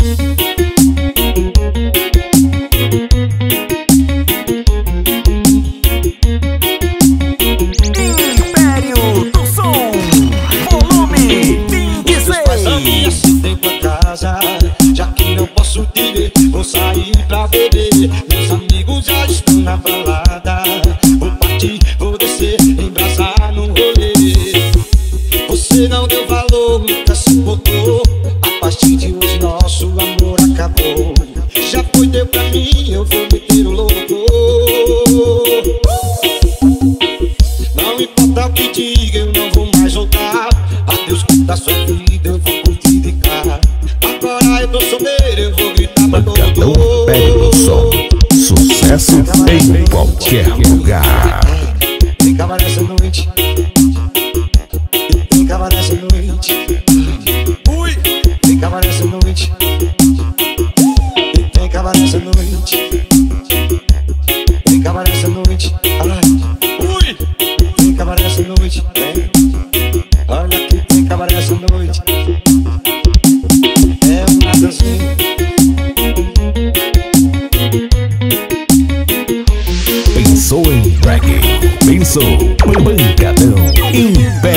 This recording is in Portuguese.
Império do Som, volume 26. Meus pais ameacem pra casa, já que não posso te ver, vou sair pra beber. Meus amigos já estão na balada, vou partir, vou descer, embrasar no rolê. Você não deu valor, nunca se importou. A partir de hoje nosso amor acabou. Já foi, deu pra mim, eu vou meter o louco. Não importa o que diga, eu não vou mais voltar. Adeus, da sua vida, eu vou curtir de cá. Agora eu tô solteiro, eu vou gritar pra todo Pancadão mundo. Império do Som, sucesso em qualquer lugar. Vem cá nessa noite, vem cá nessa noite. Ui! Vem cá nessa noite, vem cá nessa noite. Vem cá nessa noite, ui! Vem cá nessa noite, vem. Olha aqui, vem cá nessa noite. É uma dancinha. Pensou em reggae, pensou Pancadão Império.